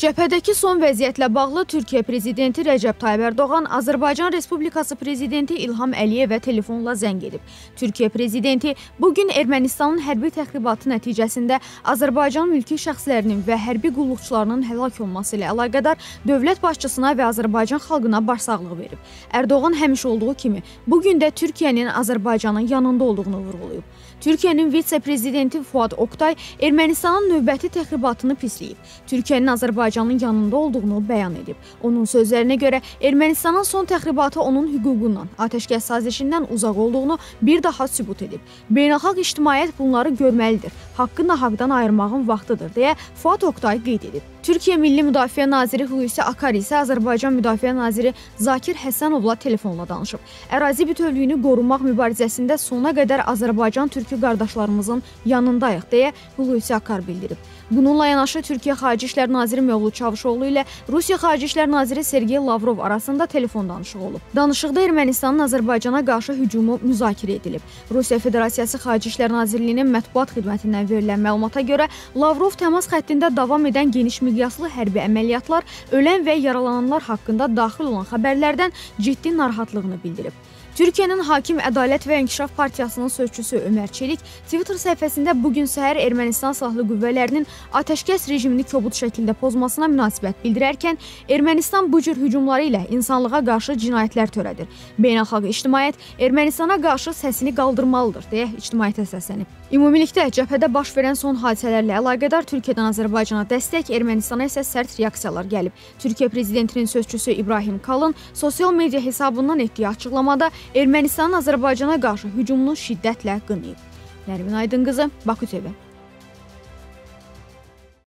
Cəbhədəki son vəziyyətlə bağlı Türkiyə Prezidenti Rəcəb Tayyib Ərdoğan Azərbaycan Respublikası Prezidenti İlham Əliyevə telefonla zəng edib. Türkiyə Prezidenti bugün Ermənistanın hərbi təxribatı nəticəsində Azərbaycan mülki şəxslərinin və hərbi qulluqçularının həlak olması ilə əlaqədar dövlət başçısına və Azərbaycan xalqına başsağlığı verib. Ərdoğan həmişə olduğu kimi bugün də Türkiyənin Azərbaycanın yanında olduğunu vurğulayıb. Türkiyənin vitse-prezidenti Fuad Oktay Ermənistanın növbəti təxribatını pisləyib. Türkiyənin Azərbaycanın yanında olduğunu bəyan edib. Onun sözlərinə görə Ermənistanın son təxribatı onun hüququndan, atəşkəs sazişindən uzaq olduğunu bir daha sübut edib. Beynəlxalq ictimaiyyət bunları görməlidir. Haqqı nahaqdan ayırmağın vaxtıdır, deyə Fuad Oktay qeyd edib. Türkiyə Milli Müdafiə Naziri Hulusi Akar isə Azərbaycan Müdafiə Naziri Zakir Həsənovla telefonla danışıb. Ərazi bütövlüyünü qorumaq mübarizəsində sona qədər Azərbaycan türkü qardaşlarımızın yanındayıq, deyə Hulusi Akar bildirib. Bununla yanaşı Türkiyə Xarici İşlər Naziri Mövlud Çavuşoğlu ilə Rusiya Xarici İşlər Naziri Sergey Lavrov arasında telefon danışığı olub. Danışıqda Ermənistanın Azərbaycana qarşı hücumu müzakirə edilib. Rusiya Federasiyası Xarici İşlər Nazirliyinin mətbuat xidmətindən verilən məlumata görə Lavrov təmas xəttində davam edən geniş miqyaslı hərbi əməliyyatlar, ölən və yaralananlar haqqında daxil olan xəbərlərdən ciddi narahatlığını bildirib. Türkiyənin Hakim Ədalət və İnkişaf Partiyasının sözçüsü Ömər Çelik Twitter səhifəsində bugün səhər Ermənistan silahlı qüvvələrinin atəşkəs rejimini kobud şəkildə pozmasına münasibət bildirərkən, Ermənistan bu cür hücumları ilə insanlığa qarşı cinayətlər törədir. Beynəlxalq ictimaiyyət Ermənistana qarşı səsini qaldırmalıdır, deyə ictimaiyyətə səslənib. Ümumilikdə cəbhədə baş verən son hadisələrlə əlaqədar Türkiyədən Azərbaycana dəstək, Ermənistana isə sərt reaksiyalar gəlib. Türkiyə Prezidentinin sözçüsü İbrahim Kalın sosial media hesabından etdiyi açıqlamada Ermənistanın Azərbaycana qarşı hücumunu şiddətlə qınayıb. Nərmin Aydınqızı, Bakı TV.